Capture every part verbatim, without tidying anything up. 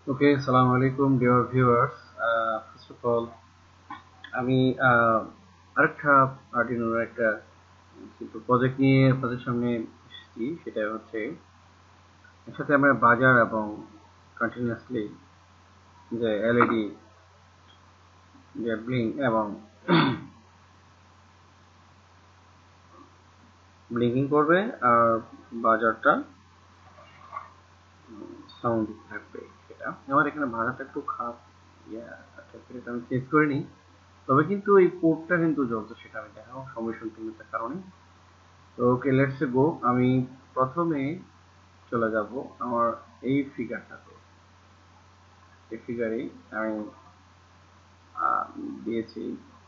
ওকে, আসসালামু আলাইকুম dear viewers. First of all আমি আহ, আরেকটা আর্ডিনোর একটা কিন্তু প্রজেক্ট নিয়ে আপনাদের সামনে এসেছি। সেটা হচ্ছে এর সাথে আমরা বাজার এবং কন্টিনিউয়াসলি যে এলইডি যে ব্লিং এবং ব্লিঙ্কিং করবে আর বাজারটা সাউন্ড থাকবে। সেটা আমার এখানে বাজারটা একটু খারাপ, ইয়া এটা আমি চেক করিনি, তবে কিন্তু এই কোডটা কিন্তু জ্বলছে, সেটা আমি দেখাবো সময় সংকীর্ণতার কারণে। তো ওকে, লেটস গো। আমি প্রথমে চলে যাব আমার এই ফিগারটাতে। এই ফিগারে আমি আহ, দিয়েছি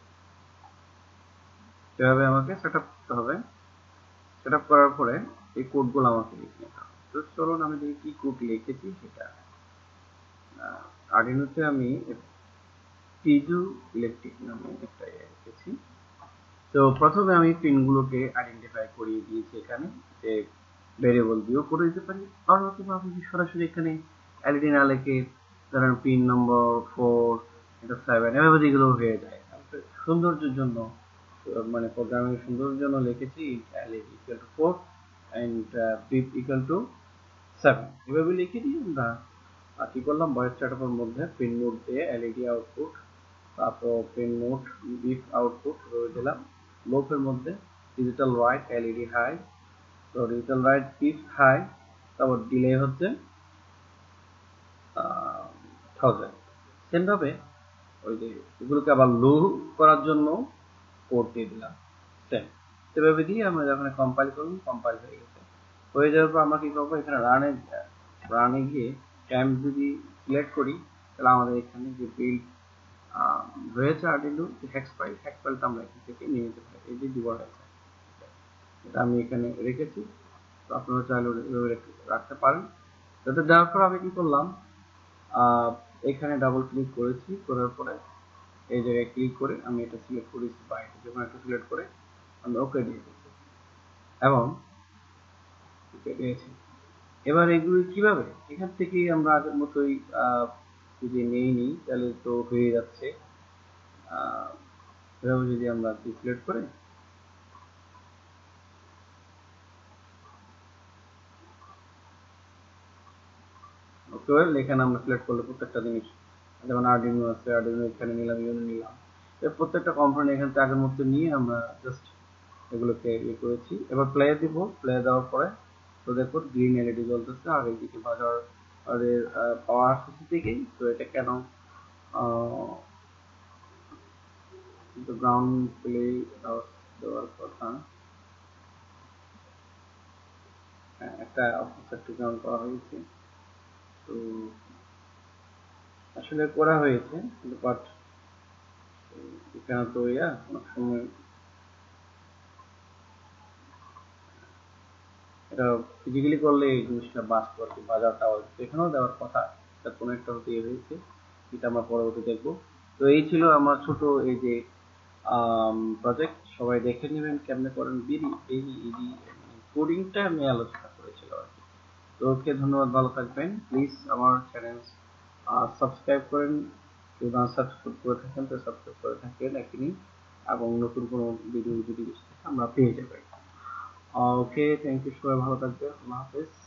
এভাবে আমাকে সেট আপ করতে হবে। সেট আপ করার পরে এই কোডগুলো আমাকে লিখে নিতে হবে। তো চলুন আমি দেখি কি কোড লিখেছি সেটা। আর্ডিনোতে আমি পিজো ইলেকট্রিক নামে একটা লিখেছি। তো প্রথমে আমি পিনগুলোকে আইডেন্টিফাই করিয়ে দিয়েছি এখানে, যে ভেরিয়েবল দিয়েও করে দিতে পারি, আর অথবা আপনি সরাসরি এখানে এলইডি না লিখে ধরেন পিন নম্বর ফোর, এটা সেভেন, এভাবে যেগুলো হয়ে যায়। সৌন্দর্যের জন্য, মানে প্রোগ্রামিং সৌন্দর্যের জন্য লিখেছি LED equal to four and beep equal to seven, এভাবে লিখে দিয়ে আমরা আর কি করলাম, ভয়েস সেটআপের মধ্যে পিন মোড দিয়ে এলইডি আউটপুট, তারপর পিন মোড বিপ আউটপুট রয়ে দিলাম। লোপের মধ্যে ডিজিটাল রাইট এলইডি হাই, তো ডিজিটাল রাইট বিপ হাই, তারপর ডিলে হচ্ছে থাউজেন্ড। সেম ভাবে ওই যে এগুলোকে আবার লো করার জন্য কোড দিয়ে দিলাম সেম। সেভাবে দিয়ে আমরা যখন কম্পাইল করব, কম্পাইল হয়ে গেছে। হয়ে যাওয়ার পর আমরা কি করবো, এখানে রানে রানে গিয়ে টাইম যদি সিলেক্ট করি, তাহলে আমাদের এখানে যে বিল্ড রয়েছে আর্ডিনো হেক্স ফাইল, হেক্স ফাইলটা আমরা এখান থেকে নিয়ে নিতে পারি। এই যে ডিভাইড আছে, এটা আমি এখানে রেখেছি। তো আপনারা চাইলে রাখতে পারেন। যাতে দেওয়ার পর আমি কি করলাম, এখানে ডাবল ক্লিক করেছি, করার পরে এই জায়গায় ক্লিক করে আমি এটা সিলেক্ট করেছি, বা এটা যখন একটা সিলেক্ট করে আমি ওকে দিয়ে দিচ্ছি এবং ওকে দিয়েছি। এবার এগুলি কিভাবে এখান থেকে আমরা আগের মতোই যদি নিয়ে নিই তাহলে তো হয়ে যাচ্ছে। এভাবে যদি আমরা সিলেক্ট করে ওকে, এখানে আমরা সিলেক্ট করলে প্রত্যেকটা জিনিস, যেমন আর্ডিনো আছে, আর্ডিনো এখানে নিলাম, ইউনো নিলাম, প্রত্যেকটা কম্পোনেন্ট এখান থেকে আগের মতো নিয়ে আমরা জাস্ট এগুলোকে ইয়ে করেছি। এবার প্লে দিব, প্লে দেওয়ার পরে তো দেখুন গ্রিন এলইডি জ্বলতেছে আর এইদিকে বাজার পাওয়ার আসতেছে থেকেই। তো এটা কেন গ্রাউন্ড প্লে দেওয়ার কথা, একটা অফিসারটি গ্রাউন্ড করা হয়েছে। তো আসলে করা হয়েছে কিন্তু বাট এখানে তো ইয়া অনেক সময় এটা ফিজিক্যালি করলে এই জিনিসটা বাঁচতো আর কি, বাজারটা এখানেও দেওয়ার কথা, এটা কোনো একটা হতে হয়েছে, এটা আমরা পরবর্তী দেখবো। তো এই ছিল আমার ছোট এই যে প্রজেক্ট, সবাই দেখে নেবেন কেমনে করেন। বিডি এই ইডি কোডিংটা আমি আলোচনা করেছিলাম আর কি। তো ওকে, ধন্যবাদ, ভালো থাকবেন। প্লিজ আমার চ্যানেল সাবস্ক্রাইব করেন, যদি না সাবস্ক্রাইব করে থাকেন তো সাবস্ক্রাইব করে থাকেন এখনই, এবং নতুন কোনো ভিডিও যদি আমরা পেয়ে যাবেন। ওকে, থ্যাংক ইউ, সবাই ভালো থাকবেন, আল্লাহ হাফেজ।